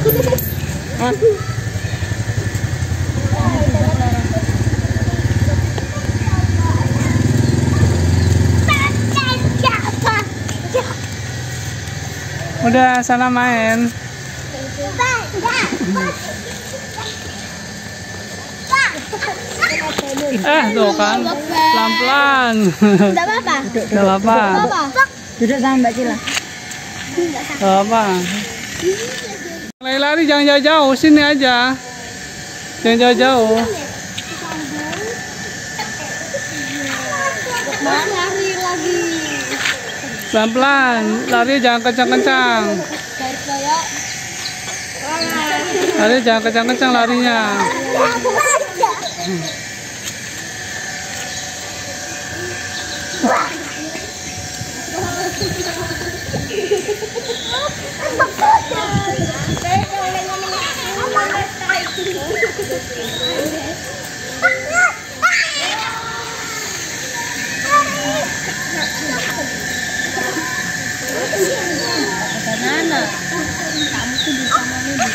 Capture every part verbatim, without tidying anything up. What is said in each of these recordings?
Udah sana main. Eh tuh kan pelan-pelan. Tidak apa-apa. Tidak apa-apa. Duduk sama Mbak Cila. Tidak apa. Lari-lari jangan jauh-jauh, sini aja. Jangan jauh-jauh. Lari lagi. Pelan-pelan, lari jangan kencang-kencang. Lari jangan kencang-kencang larinya. Banana. Kamu tuh bisa mau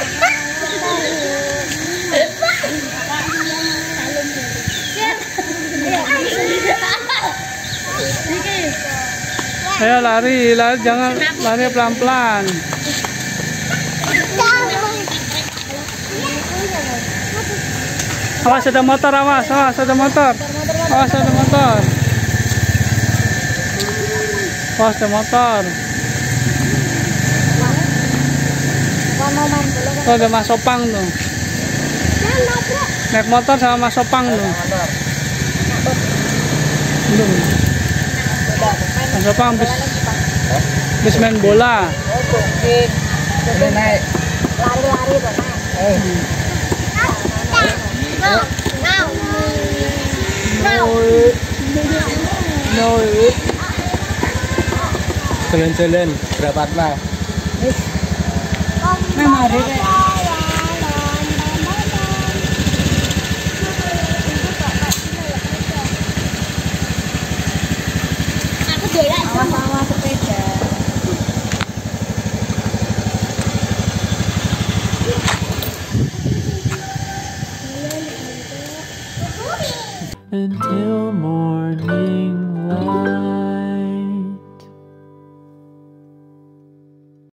Ayo lari, lari jangan lari pelan-pelan. Awas ada motor, awas, awas ada motor. Awas ada motor. Awas ada motor. Oh, ada Mas Sopang tuh. Naik motor sama Mas Sopang tuh. Belum. Mas Sopang habis habis main bola. Udah naik. lari-lari tuh naik. No, no, no. No. Jalan-jalan berapa lah? Nah, mari deh. Aku dolan sama sepeda. Until morning.